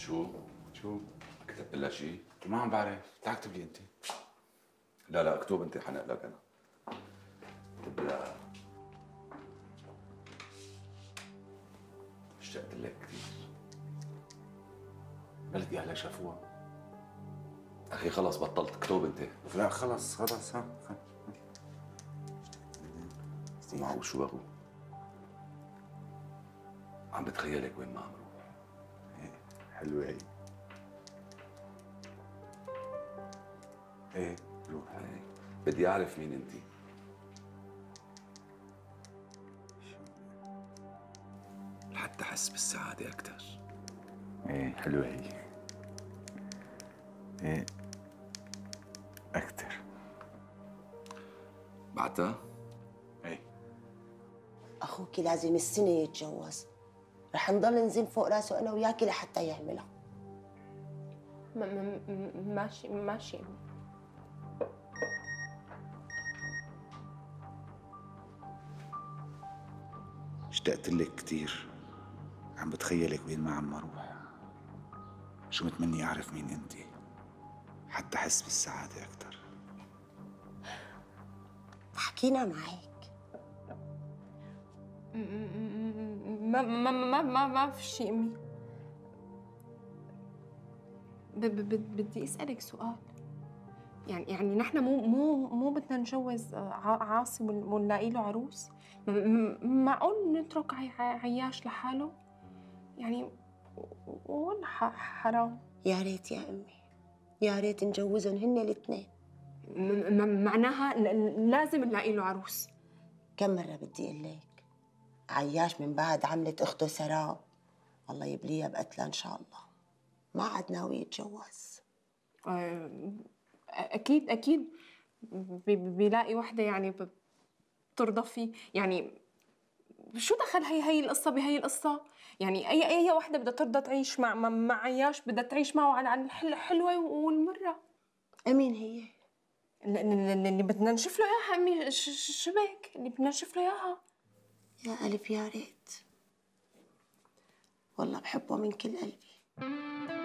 شو؟ شو؟ كتبت لها شيء؟ ما عم بعرف، تعال اكتب لي انت. لا لا اكتب انت، حنقلك انا. اكتب لها اشتقت لك كثير. بلكي اهلك شافوها. اخي خلص بطلت، اكتب انت. لا خلص خلص ها. معه شو بقول؟ عم بتخيلك وين ما عم روح. ايه حلوة هي. ايه روح. هيك بدي اعرف مين انت. لحتى احس بالسعادة اكثر. ايه حلوة هي. ايه اكثر. بعتها؟ ايه اخوك لازم السنه يتجوز. رح نضل نزن فوق راسه انا وياكي لحتى يعملها. ماشي ماشي. اشتقت لك كثير. عم بتخيلك وين ما عم اروح. شو متمني اعرف مين انت حتى احس بالسعادة اكثر. حكينا معك. ما في شيء امي. بدي اسالك سؤال. يعني نحن مو بدنا نجوز عاصي ونلاقي له عروس؟ معقول نترك عياش لحاله؟ يعني ولا حرام؟ يا ريت يا امي، يا ريت نجوزهم هن الاثنين. معناها لازم نلاقي له عروس. كم مرة بدي اقول لك، عياش من بعد عملت اخته سراب الله يبليها بقتلها ان شاء الله ما عاد ناوي يتجوز. اكيد اكيد بيلاقي وحده يعني بترضى فيه. يعني شو دخل هي القصه بهي القصه؟ يعني اي وحده بدها ترضى تعيش مع عياش بدها تعيش معه على الحلوه والمره. امين هي اللي بدنا نشوف له اياها امي. شبك اللي بدنا نشوف له اياها. يا ألف يا ريت، والله بحبه من كل قلبي.